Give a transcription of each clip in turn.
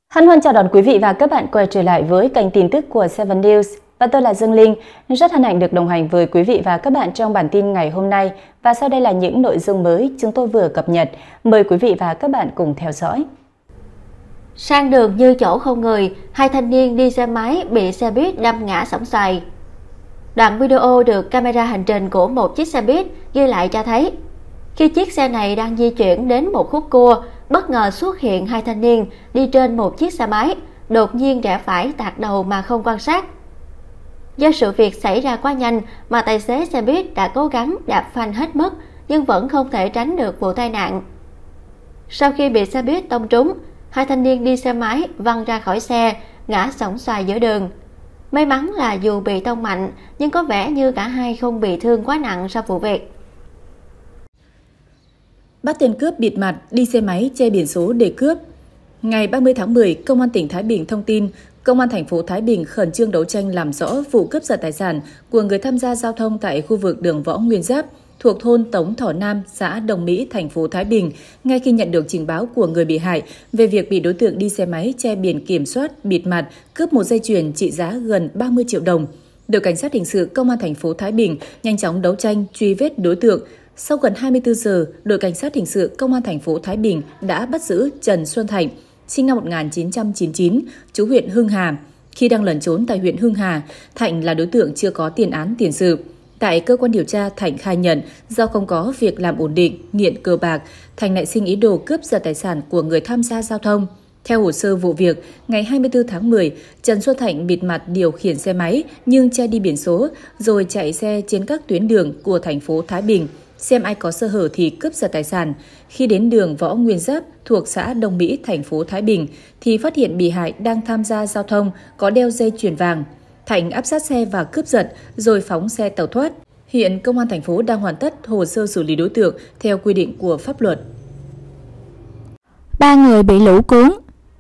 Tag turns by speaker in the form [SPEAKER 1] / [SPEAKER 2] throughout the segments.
[SPEAKER 1] Hân hoan chào đón quý vị và các bạn quay trở lại với kênh tin tức của Seven News. Và tôi là Dương Linh, rất hân hạnh được đồng hành với quý vị và các bạn trong bản tin ngày hôm nay. Và sau đây là những nội dung mới chúng tôi vừa cập nhật. Mời quý vị và các bạn cùng theo dõi.
[SPEAKER 2] Sang đường như chỗ không người, hai thanh niên đi xe máy bị xe buýt đâm ngã sóng xoài. Đoạn video được camera hành trình của một chiếc xe buýt ghi lại cho thấy, khi chiếc xe này đang di chuyển đến một khúc cua, bất ngờ xuất hiện hai thanh niên đi trên một chiếc xe máy, đột nhiên rẽ phải tạt đầu mà không quan sát. Do sự việc xảy ra quá nhanh mà tài xế xe buýt đã cố gắng đạp phanh hết mức nhưng vẫn không thể tránh được vụ tai nạn. Sau khi bị xe buýt tông trúng, hai thanh niên đi xe máy văng ra khỏi xe, ngã xổm xoài giữa đường. May mắn là dù bị tông mạnh nhưng có vẻ như cả hai không bị thương quá nặng sau vụ việc.
[SPEAKER 1] Bắt tên cướp bịt mặt đi xe máy che biển số để cướp. Ngày 30 tháng 10, Công an tỉnh Thái Bình thông tin, Công an thành phố Thái Bình khẩn trương đấu tranh làm rõ vụ cướp giật tài sản của người tham gia giao thông tại khu vực đường Võ Nguyên Giáp thuộc thôn Tống Thọ Nam, xã Đồng Mỹ, thành phố Thái Bình, ngay khi nhận được trình báo của người bị hại về việc bị đối tượng đi xe máy che biển kiểm soát bịt mặt cướp một dây chuyền trị giá gần 30 triệu đồng. Đội cảnh sát hình sự Công an thành phố Thái Bình nhanh chóng đấu tranh truy vết đối tượng. Sau gần 24 giờ, đội cảnh sát hình sự Công an thành phố Thái Bình đã bắt giữ Trần Xuân Thạnh, sinh năm 1999, trú huyện Hưng Hà. Khi đang lẩn trốn tại huyện Hưng Hà, Thạnh là đối tượng chưa có tiền án tiền sự. Tại cơ quan điều tra, Thạnh khai nhận do không có việc làm ổn định, nghiện cờ bạc, Thạnh nảy sinh ý đồ cướp giật tài sản của người tham gia giao thông. Theo hồ sơ vụ việc, ngày 24 tháng 10, Trần Xuân Thạnh bịt mặt điều khiển xe máy nhưng che đi biển số rồi chạy xe trên các tuyến đường của thành phố Thái Bình, xem ai có sơ hở thì cướp giật tài sản. Khi đến đường Võ Nguyên Giáp thuộc xã Đông Mỹ, thành phố Thái Bình, thì phát hiện bị hại đang tham gia giao thông có đeo dây chuyền vàng. Thạnh áp sát xe và cướp giật rồi phóng xe tẩu thoát. Hiện Công an thành phố đang hoàn tất hồ sơ xử lý đối tượng theo quy định của pháp luật.
[SPEAKER 3] 3 người bị lũ cuốn.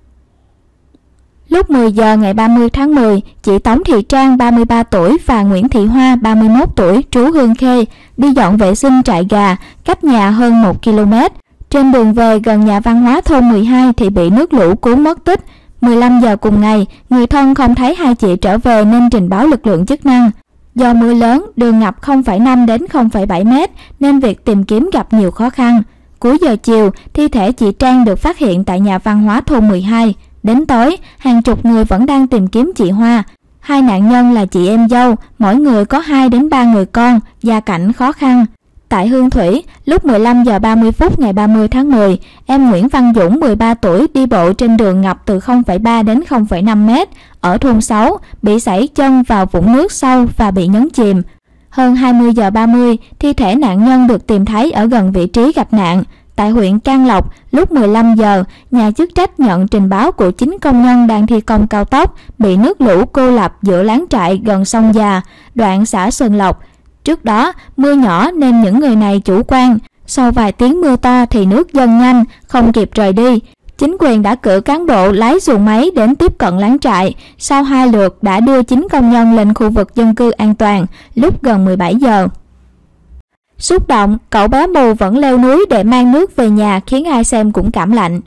[SPEAKER 3] Lúc 10 giờ ngày 30 tháng 10, chị Tống Thị Trang 33 tuổi và Nguyễn Thị Hoa 31 tuổi trú Hương Khê đi dọn vệ sinh trại gà cách nhà hơn 1 km. Trên đường về gần nhà văn hóa thôn 12 thì bị nước lũ cuốn mất tích. 15 giờ cùng ngày, người thân không thấy hai chị trở về nên trình báo lực lượng chức năng. Do mưa lớn, đường ngập 0,5 đến 0,7 mét nên việc tìm kiếm gặp nhiều khó khăn. Cuối giờ chiều, thi thể chị Trang được phát hiện tại nhà văn hóa thôn 12. Đến tối, hàng chục người vẫn đang tìm kiếm chị Hoa. Hai nạn nhân là chị em dâu, mỗi người có 2 đến 3 người con, gia cảnh khó khăn. Tại Hương Thủy, lúc 15 giờ 30 phút ngày 30 tháng 10, em Nguyễn Văn Dũng 13 tuổi đi bộ trên đường ngập từ 0,3 đến 0,5 mét ở thôn 6, bị sẩy chân vào vũng nước sâu và bị nhấn chìm. Hơn 20 giờ 30, thi thể nạn nhân được tìm thấy ở gần vị trí gặp nạn. Tại huyện Can Lộc, lúc 15 giờ, nhà chức trách nhận trình báo của 9 công nhân đang thi công cao tốc bị nước lũ cô lập giữa lán trại gần sông Già, đoạn xã Sơn Lộc. Trước đó, mưa nhỏ nên những người này chủ quan. Sau vài tiếng mưa to thì nước dâng nhanh, không kịp rời đi. Chính quyền đã cử cán bộ lái xuồng máy đến tiếp cận lán trại. Sau 2 lượt đã đưa 9 công nhân lên khu vực dân cư an toàn lúc gần 17 giờ. Xúc động, cậu bé mù vẫn leo núi để mang nước về nhà khiến ai xem cũng cảm lạnh.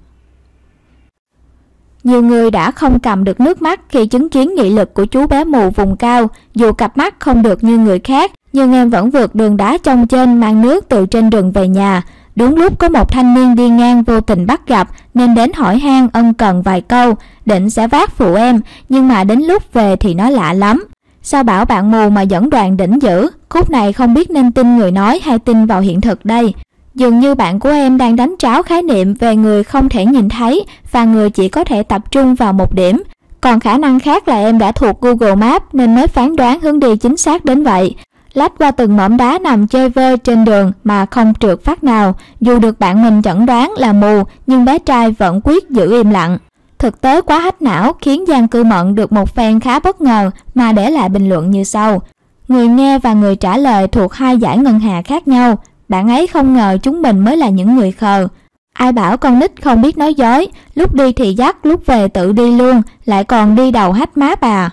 [SPEAKER 3] Nhiều người đã không cầm được nước mắt khi chứng kiến nghị lực của chú bé mù vùng cao. Dù cặp mắt không được như người khác, nhưng em vẫn vượt đường đá chông chênh mang nước từ trên rừng về nhà. Đúng lúc có một thanh niên đi ngang vô tình bắt gặp nên đến hỏi han ân cần vài câu, định sẽ vác phụ em, nhưng mà đến lúc về thì nó lạ lắm. Sao bảo bạn mù mà dẫn đoàn đỉnh dữ, khúc này không biết nên tin người nói hay tin vào hiện thực đây. Dường như bạn của em đang đánh tráo khái niệm về người không thể nhìn thấy và người chỉ có thể tập trung vào một điểm. Còn khả năng khác là em đã thuộc Google Maps nên mới phán đoán hướng đi chính xác đến vậy. Lách qua từng mỏm đá nằm chơi vơi trên đường mà không trượt phát nào. Dù được bạn mình chẩn đoán là mù nhưng bé trai vẫn quyết giữ im lặng. Thực tế quá hack não khiến Giang Cư Mận được một fan khá bất ngờ mà để lại bình luận như sau. Người nghe và người trả lời thuộc 2 giải ngân hà khác nhau. Bạn ấy không ngờ chúng mình mới là những người khờ. Ai bảo con nít không biết nói dối, lúc đi thì dắt, lúc về tự đi luôn, lại còn đi đầu hack map à.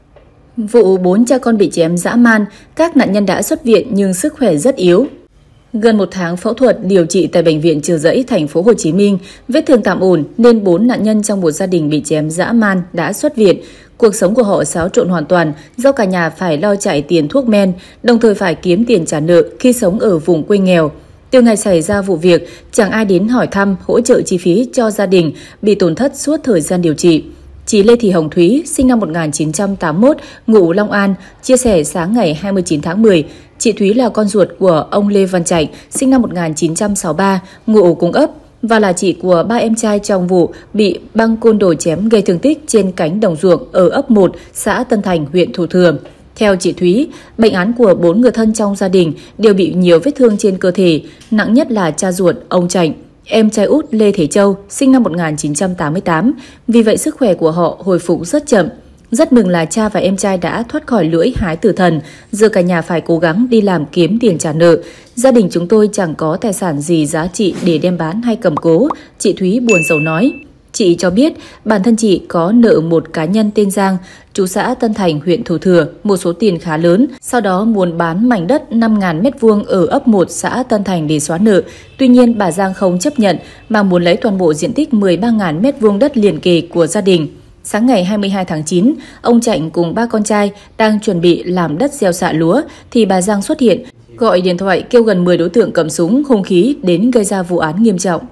[SPEAKER 1] Vụ 4 cha con bị chém dã man, các nạn nhân đã xuất viện nhưng sức khỏe rất yếu. Gần 1 tháng phẫu thuật điều trị tại bệnh viện Chợ Giấy, thành phố Hồ Chí Minh, vết thương tạm ổn nên 4 nạn nhân trong một gia đình bị chém dã man đã xuất viện. Cuộc sống của họ xáo trộn hoàn toàn do cả nhà phải lo chạy tiền thuốc men, đồng thời phải kiếm tiền trả nợ khi sống ở vùng quê nghèo. Từ ngày xảy ra vụ việc, chẳng ai đến hỏi thăm, hỗ trợ chi phí cho gia đình bị tổn thất suốt thời gian điều trị. Chị Lê Thị Hồng Thúy, sinh năm 1981, ngụ Long An, chia sẻ sáng ngày 29 tháng 10, chị Thúy là con ruột của ông Lê Văn Trạch, sinh năm 1963, ngụ cùng ấp, và là chị của 3 em trai trong vụ bị băng côn đồ chém gây thương tích trên cánh đồng ruộng ở ấp 1, xã Tân Thành, huyện Thủ Thừa. Theo chị Thúy, bệnh án của 4 người thân trong gia đình đều bị nhiều vết thương trên cơ thể, nặng nhất là cha ruột ông Trạch, em trai út Lê Thế Châu, sinh năm 1988, vì vậy sức khỏe của họ hồi phục rất chậm. Rất mừng là cha và em trai đã thoát khỏi lưỡi hái tử thần, giờ cả nhà phải cố gắng đi làm kiếm tiền trả nợ. Gia đình chúng tôi chẳng có tài sản gì giá trị để đem bán hay cầm cố, chị Thúy buồn rầu nói. Chị cho biết bản thân chị có nợ một cá nhân tên Giang, trú xã Tân Thành, huyện Thủ Thừa, một số tiền khá lớn, sau đó muốn bán mảnh đất 5.000 m² ở ấp 1 xã Tân Thành để xóa nợ. Tuy nhiên bà Giang không chấp nhận mà muốn lấy toàn bộ diện tích 13.000 m² đất liền kề của gia đình. Sáng ngày 22 tháng 9, ông Trạnh cùng 3 con trai đang chuẩn bị làm đất gieo xạ lúa thì bà Giang xuất hiện, gọi điện thoại kêu gần 10 đối tượng cầm súng, hung khí đến gây ra vụ án nghiêm trọng.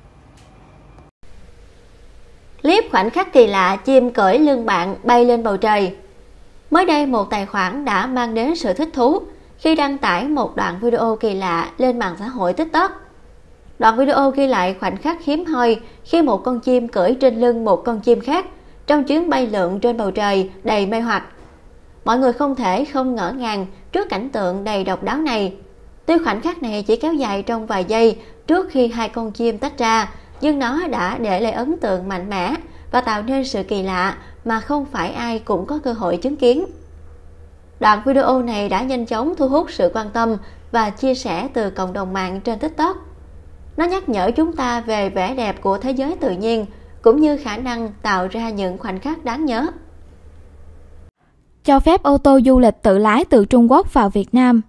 [SPEAKER 2] Clip khoảnh khắc kỳ lạ chim cưỡi lưng bạn bay lên bầu trời. Mới đây một tài khoản đã mang đến sự thích thú khi đăng tải một đoạn video kỳ lạ lên mạng xã hội TikTok. Đoạn video ghi lại khoảnh khắc hiếm hoi khi một con chim cưỡi trên lưng một con chim khác trong chuyến bay lượn trên bầu trời đầy mê hoặc. Mọi người không thể không ngỡ ngàng trước cảnh tượng đầy độc đáo này. Tuy khoảnh khắc này chỉ kéo dài trong vài giây trước khi hai con chim tách ra, nhưng nó đã để lại ấn tượng mạnh mẽ và tạo nên sự kỳ lạ mà không phải ai cũng có cơ hội chứng kiến. Đoạn video này đã nhanh chóng thu hút sự quan tâm và chia sẻ từ cộng đồng mạng trên TikTok. Nó nhắc nhở chúng ta về vẻ đẹp của thế giới tự nhiên, cũng như khả năng tạo ra những khoảnh khắc đáng nhớ.
[SPEAKER 3] Cho phép ô tô du lịch tự lái từ Trung Quốc vào Việt Nam.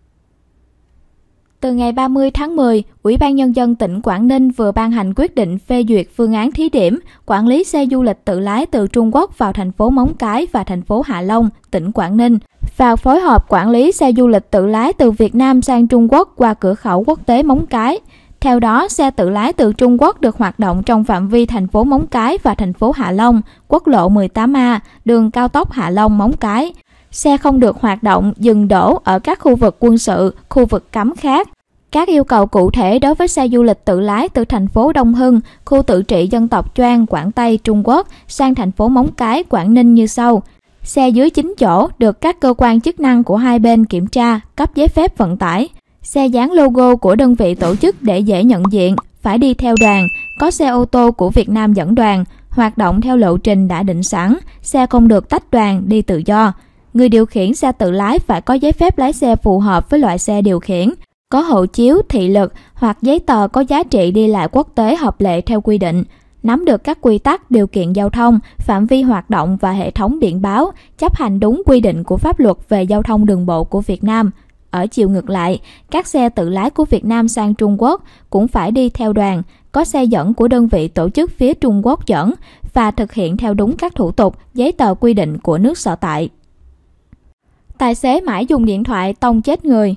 [SPEAKER 3] Từ ngày 30 tháng 10, Ủy ban Nhân dân tỉnh Quảng Ninh vừa ban hành quyết định phê duyệt phương án thí điểm quản lý xe du lịch tự lái từ Trung Quốc vào thành phố Móng Cái và thành phố Hạ Long, tỉnh Quảng Ninh, và phối hợp quản lý xe du lịch tự lái từ Việt Nam sang Trung Quốc qua cửa khẩu quốc tế Móng Cái. Theo đó, xe tự lái từ Trung Quốc được hoạt động trong phạm vi thành phố Móng Cái và thành phố Hạ Long, quốc lộ 18A, đường cao tốc Hạ Long - Móng Cái. Xe không được hoạt động, dừng đỗ ở các khu vực quân sự, khu vực cấm khác. Các yêu cầu cụ thể đối với xe du lịch tự lái từ thành phố Đông Hưng, khu tự trị dân tộc Choang, Quảng Tây, Trung Quốc sang thành phố Móng Cái, Quảng Ninh như sau. Xe dưới 9 chỗ được các cơ quan chức năng của hai bên kiểm tra, cấp giấy phép vận tải. Xe dán logo của đơn vị tổ chức để dễ nhận diện, phải đi theo đoàn, có xe ô tô của Việt Nam dẫn đoàn, hoạt động theo lộ trình đã định sẵn, xe không được tách đoàn, đi tự do. Người điều khiển xe tự lái phải có giấy phép lái xe phù hợp với loại xe điều khiển, có hộ chiếu, thị lực hoặc giấy tờ có giá trị đi lại quốc tế hợp lệ theo quy định, nắm được các quy tắc, điều kiện giao thông, phạm vi hoạt động và hệ thống biển báo, chấp hành đúng quy định của pháp luật về giao thông đường bộ của Việt Nam. Ở chiều ngược lại, các xe tự lái của Việt Nam sang Trung Quốc cũng phải đi theo đoàn, có xe dẫn của đơn vị tổ chức phía Trung Quốc dẫn và thực hiện theo đúng các thủ tục, giấy tờ quy định của nước sở tại. Tài xế mãi dùng điện thoại tông chết người.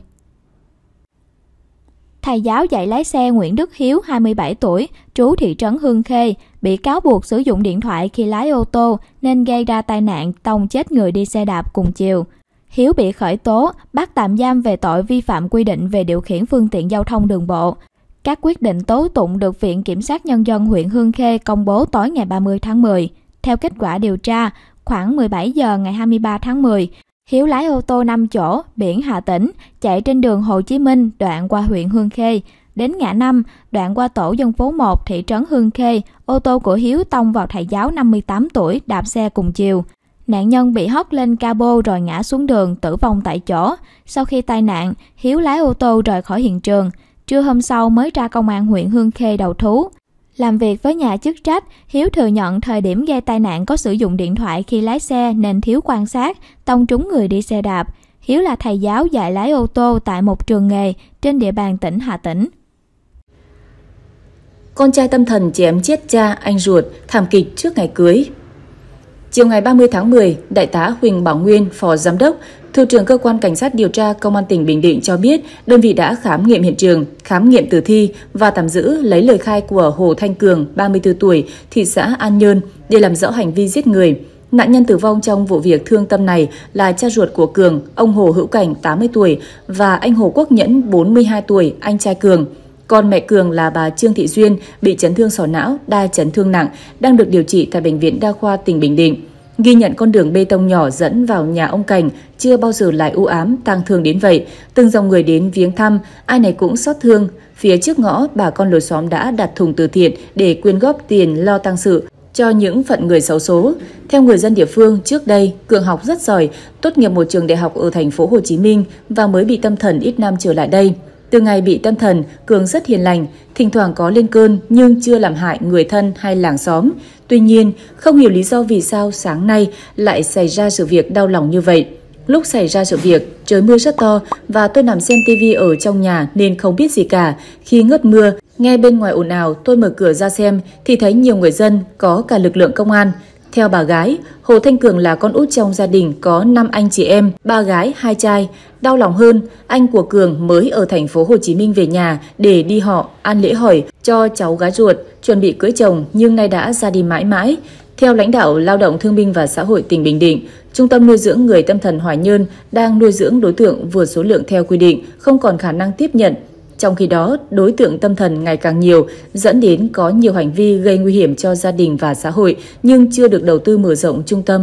[SPEAKER 3] Thầy giáo dạy lái xe Nguyễn Đức Hiếu, 27 tuổi, trú thị trấn Hương Khê, bị cáo buộc sử dụng điện thoại khi lái ô tô nên gây ra tai nạn tông chết người đi xe đạp cùng chiều. Hiếu bị khởi tố, bắt tạm giam về tội vi phạm quy định về điều khiển phương tiện giao thông đường bộ. Các quyết định tố tụng được Viện Kiểm sát Nhân dân huyện Hương Khê công bố tối ngày 30 tháng 10. Theo kết quả điều tra, khoảng 17 giờ ngày 23 tháng 10, Hiếu lái ô tô 5 chỗ, biển Hà Tĩnh, chạy trên đường Hồ Chí Minh, đoạn qua huyện Hương Khê. Đến ngã 5, đoạn qua tổ dân phố 1, thị trấn Hương Khê, ô tô của Hiếu tông vào thầy giáo 58 tuổi đạp xe cùng chiều. Nạn nhân bị hất lên cabo rồi ngã xuống đường, tử vong tại chỗ. Sau khi tai nạn, Hiếu lái ô tô rời khỏi hiện trường. Trưa hôm sau mới ra công an huyện Hương Khê đầu thú. Làm việc với nhà chức trách, Hiếu thừa nhận thời điểm gây tai nạn có sử dụng điện thoại khi lái xe nên thiếu quan sát, tông trúng người đi xe đạp. Hiếu là thầy giáo dạy lái ô tô tại một trường nghề trên địa bàn tỉnh Hà Tĩnh.
[SPEAKER 1] Con trai tâm thần chém chết cha, anh ruột, thảm kịch trước ngày cưới. Chiều ngày 30 tháng 10, Đại tá Huỳnh Bảo Nguyên, Phó Giám đốc, Thủ trưởng Cơ quan Cảnh sát điều tra Công an tỉnh Bình Định cho biết đơn vị đã khám nghiệm hiện trường, khám nghiệm tử thi và tạm giữ lấy lời khai của Hồ Thanh Cường, 34 tuổi, thị xã An Nhơn để làm rõ hành vi giết người. Nạn nhân tử vong trong vụ việc thương tâm này là cha ruột của Cường, ông Hồ Hữu Cảnh, 80 tuổi và anh Hồ Quốc Nhẫn, 42 tuổi, anh trai Cường. Còn mẹ Cường là bà Trương Thị Duyên bị chấn thương sọ não, đa chấn thương nặng, đang được điều trị tại Bệnh viện Đa khoa tỉnh Bình Định. Ghi nhận con đường bê tông nhỏ dẫn vào nhà ông Cảnh chưa bao giờ lại u ám, tang thương đến vậy. Từng dòng người đến viếng thăm, ai nấy cũng xót thương. Phía trước ngõ, bà con lối xóm đã đặt thùng từ thiện để quyên góp tiền lo tang sự cho những phận người xấu số. Theo người dân địa phương, trước đây Cường học rất giỏi, tốt nghiệp một trường đại học ở thành phố Hồ Chí Minh và mới bị tâm thần ít năm trở lại đây. Từ ngày bị tâm thần, Cường rất hiền lành, thỉnh thoảng có lên cơn nhưng chưa làm hại người thân hay làng xóm. Tuy nhiên, không hiểu lý do vì sao sáng nay lại xảy ra sự việc đau lòng như vậy. Lúc xảy ra sự việc, trời mưa rất to và tôi nằm xem tivi ở trong nhà nên không biết gì cả. Khi ngớt mưa, nghe bên ngoài ồn ào, tôi mở cửa ra xem thì thấy nhiều người dân, có cả lực lượng công an. Theo bà gái, Hồ Thanh Cường là con út trong gia đình có 5 anh chị em, 3 gái, 2 trai. Đau lòng hơn, anh của Cường mới ở thành phố Hồ Chí Minh về nhà để đi họ ăn lễ hỏi cho cháu gái ruột, chuẩn bị cưới chồng nhưng nay đã ra đi mãi mãi. Theo lãnh đạo Lao động Thương binh và Xã hội tỉnh Bình Định, Trung tâm nuôi dưỡng người tâm thần Hoài Nhơn đang nuôi dưỡng đối tượng vượt số lượng theo quy định, không còn khả năng tiếp nhận. Trong khi đó, đối tượng tâm thần ngày càng nhiều, dẫn đến có nhiều hành vi gây nguy hiểm cho gia đình và xã hội nhưng chưa được đầu tư mở rộng trung tâm.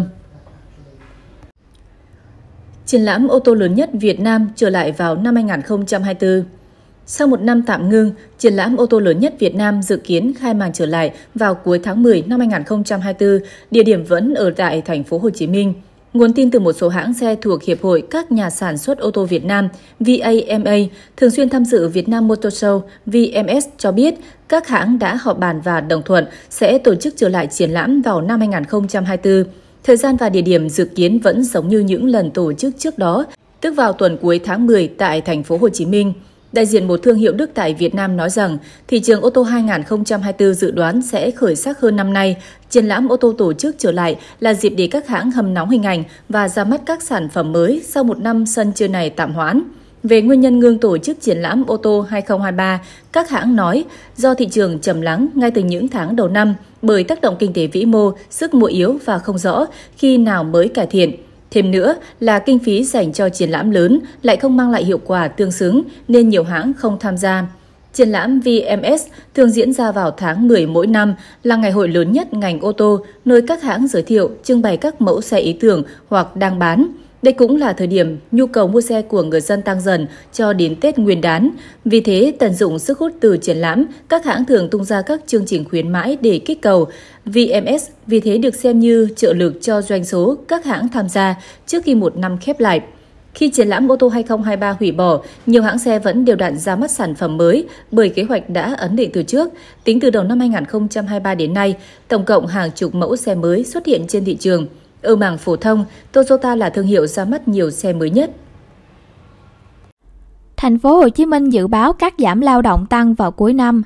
[SPEAKER 1] Triển lãm ô tô lớn nhất Việt Nam trở lại vào năm 2024. Sau một năm tạm ngưng, triển lãm ô tô lớn nhất Việt Nam dự kiến khai mạc trở lại vào cuối tháng 10 năm 2024, địa điểm vẫn ở tại thành phố Hồ Chí Minh. Nguồn tin từ một số hãng xe thuộc Hiệp hội các nhà sản xuất ô tô Việt Nam VAMA thường xuyên tham dự Việt Nam Motor Show VMS cho biết các hãng đã họp bàn và đồng thuận sẽ tổ chức trở lại triển lãm vào năm 2024. Thời gian và địa điểm dự kiến vẫn giống như những lần tổ chức trước đó, tức vào tuần cuối tháng 10 tại thành phố Hồ Chí Minh. Đại diện một thương hiệu Đức tại Việt Nam nói rằng thị trường ô tô 2024 dự đoán sẽ khởi sắc hơn năm nay. Triển lãm ô tô tổ chức trở lại là dịp để các hãng hâm nóng hình ảnh và ra mắt các sản phẩm mới sau một năm sân chơi này tạm hoãn. Về nguyên nhân ngưng tổ chức triển lãm ô tô 2023, các hãng nói do thị trường trầm lắng ngay từ những tháng đầu năm bởi tác động kinh tế vĩ mô, sức mua yếu và không rõ khi nào mới cải thiện. Thêm nữa là kinh phí dành cho triển lãm lớn lại không mang lại hiệu quả tương xứng nên nhiều hãng không tham gia. Triển lãm VMS thường diễn ra vào tháng 10 mỗi năm, là ngày hội lớn nhất ngành ô tô, nơi các hãng giới thiệu, trưng bày các mẫu xe ý tưởng hoặc đang bán. Đây cũng là thời điểm nhu cầu mua xe của người dân tăng dần cho đến Tết Nguyên đán. Vì thế, tận dụng sức hút từ triển lãm, các hãng thường tung ra các chương trình khuyến mãi để kích cầu. VMS vì thế được xem như trợ lực cho doanh số các hãng tham gia trước khi một năm khép lại. Khi triển lãm ô tô 2023 hủy bỏ, nhiều hãng xe vẫn đều đặn ra mắt sản phẩm mới bởi kế hoạch đã ấn định từ trước. Tính từ đầu năm 2023 đến nay, tổng cộng hàng chục mẫu xe mới xuất hiện trên thị trường. Ở mảng phổ thông, Toyota là thương hiệu ra mắt nhiều xe mới nhất.
[SPEAKER 3] Thành phố Hồ Chí Minh dự báo cắt giảm lao động tăng vào cuối năm.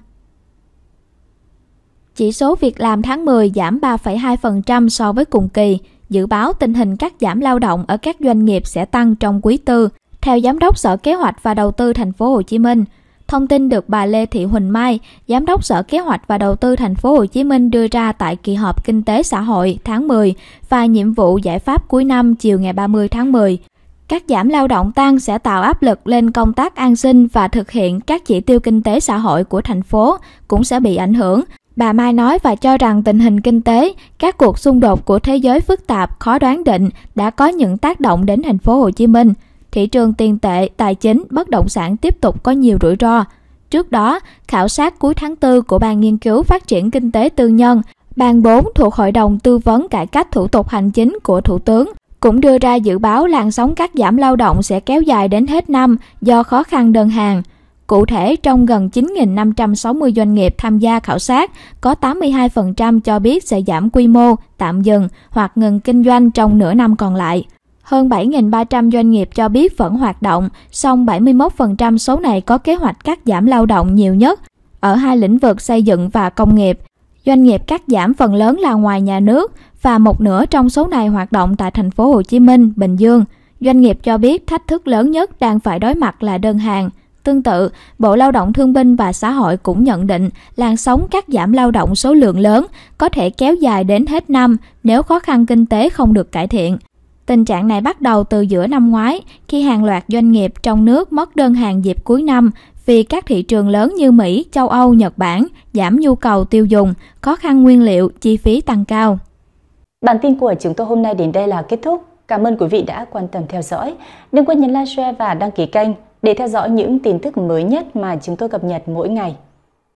[SPEAKER 3] Chỉ số việc làm tháng 10 giảm 3,2% so với cùng kỳ. Dự báo tình hình cắt giảm lao động ở các doanh nghiệp sẽ tăng trong quý tư, theo Giám đốc Sở Kế hoạch và Đầu tư Thành phố Hồ Chí Minh. Thông tin được bà Lê Thị Huỳnh Mai, Giám đốc Sở Kế hoạch và Đầu tư Thành phố Hồ Chí Minh đưa ra tại kỳ họp Kinh tế xã hội tháng 10 và nhiệm vụ giải pháp cuối năm chiều ngày 30 tháng 10. Cắt giảm lao động tăng sẽ tạo áp lực lên công tác an sinh và thực hiện các chỉ tiêu kinh tế xã hội của thành phố cũng sẽ bị ảnh hưởng. Bà Mai nói và cho rằng tình hình kinh tế, các cuộc xung đột của thế giới phức tạp, khó đoán định đã có những tác động đến thành phố Hồ Chí Minh. Thị trường tiền tệ, tài chính, bất động sản tiếp tục có nhiều rủi ro. Trước đó, khảo sát cuối tháng 4 của Ban Nghiên cứu Phát triển Kinh tế Tư nhân, Ban 4 thuộc Hội đồng Tư vấn Cải cách Thủ tục Hành chính của Thủ tướng, cũng đưa ra dự báo làn sóng cắt giảm lao động sẽ kéo dài đến hết năm do khó khăn đơn hàng. Cụ thể, trong gần 9.560 doanh nghiệp tham gia khảo sát, có 82% cho biết sẽ giảm quy mô, tạm dừng hoặc ngừng kinh doanh trong nửa năm còn lại. Hơn 7.300 doanh nghiệp cho biết vẫn hoạt động, song 71% số này có kế hoạch cắt giảm lao động nhiều nhất ở hai lĩnh vực xây dựng và công nghiệp. Doanh nghiệp cắt giảm phần lớn là ngoài nhà nước và một nửa trong số này hoạt động tại thành phố Hồ Chí Minh, Bình Dương. Doanh nghiệp cho biết thách thức lớn nhất đang phải đối mặt là đơn hàng. Tương tự, Bộ Lao động Thương binh và Xã hội cũng nhận định làn sóng cắt giảm lao động số lượng lớn có thể kéo dài đến hết năm nếu khó khăn kinh tế không được cải thiện. Tình trạng này bắt đầu từ giữa năm ngoái khi hàng loạt doanh nghiệp trong nước mất đơn hàng dịp cuối năm vì các thị trường lớn như Mỹ, châu Âu, Nhật Bản giảm nhu cầu tiêu dùng, khó khăn nguyên liệu, chi phí tăng cao.
[SPEAKER 1] Bản tin của chúng tôi hôm nay đến đây là kết thúc. Cảm ơn quý vị đã quan tâm theo dõi. Đừng quên nhấn like, share và đăng ký kênh để theo dõi những tin tức mới nhất mà chúng tôi cập nhật mỗi ngày.